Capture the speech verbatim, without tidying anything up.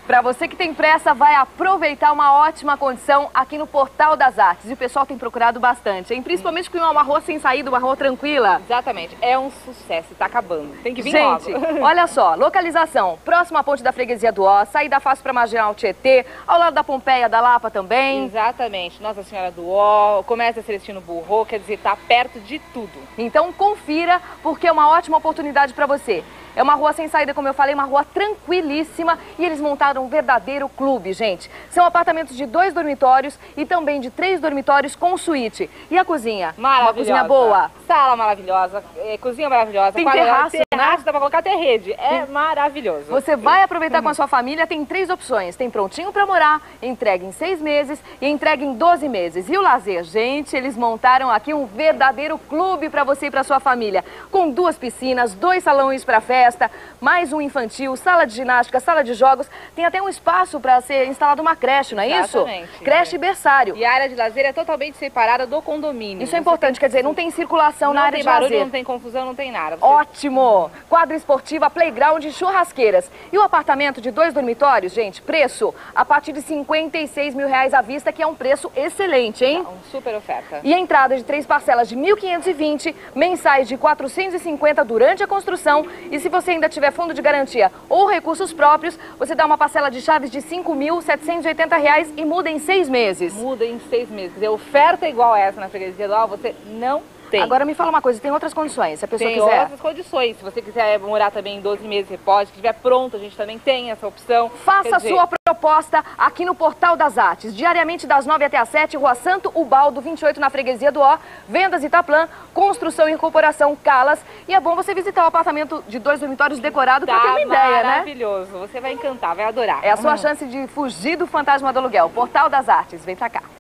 Para você que tem pressa, vai aproveitar uma ótima condição aqui no Portal das Artes. E o pessoal tem procurado bastante, hein? Principalmente com uma rua sem saída, uma rua tranquila. Exatamente. É um sucesso, tá acabando. Tem que vir Gente, logo. Olha só, localização, próximo à ponte da Freguesia do Ó, saída fácil para Marginal Tietê, ao lado da Pompeia, da Lapa também. Exatamente. Nossa Senhora do Ó, Comércio Celestino Burro, quer dizer, tá perto de tudo. Então confira, porque é uma ótima oportunidade para você. É uma rua sem saída, como eu falei, uma rua tranquilíssima, e eles montaram um verdadeiro clube, gente. São apartamentos de dois dormitórios e também de três dormitórios com suíte. E a cozinha? Maravilhosa. Uma cozinha boa? Sala maravilhosa, é, cozinha maravilhosa. Tem terraço, terraço, né? dá pra colocar até rede. É Sim. maravilhoso. Você vai aproveitar com a sua família, tem três opções. Tem prontinho para morar, entregue em seis meses e entregue em doze meses. E o lazer? Gente, eles montaram aqui um verdadeiro clube para você e para sua família. Com duas piscinas, dois salões para festa, mais um infantil, sala de ginástica, sala de jogos. Tem até um espaço para ser instalado uma creche, não é Exatamente, isso? Creche e berçário. E a área de lazer é totalmente separada do condomínio. Isso é importante, tem... quer dizer, não tem circulação não na área tem de barulho, lazer. Não tem confusão, não tem nada. Você... Ótimo! Quadra esportiva, playground e churrasqueiras. E o apartamento de dois dormitórios, gente, preço a partir de cinquenta e seis mil reais à vista, que é um preço excelente, hein? Tá, uma super oferta. E a entrada de três parcelas de mil quinhentos e vinte, mensais de quatrocentos e cinquenta durante a construção. E se você ainda tiver fundo de garantia ou recursos próprios, você dá uma parcela de chaves de cinco mil setecentos e oitenta reais e muda em seis meses. Muda em seis meses. Quer dizer, oferta igual a essa na Freguesia do Ó, você não tem. Agora me fala uma coisa, tem outras condições, se a pessoa tem quiser? Tem outras condições. Se você quiser morar também em doze meses, você pode. Se estiver pronto, a gente também tem essa opção. Faça a sua proposta aqui no Portal das Artes. Diariamente das nove até as sete, Rua Santo Ubaldo, vinte e oito, na Freguesia do Ó. Vendas Itaplã, construção e incorporação Calas. E é bom você visitar o apartamento de dois dormitórios decorado tá para ter uma ideia, né? Maravilhoso. Você vai encantar, vai adorar. É a sua hum. chance de fugir do fantasma do aluguel. Portal das Artes, vem pra cá.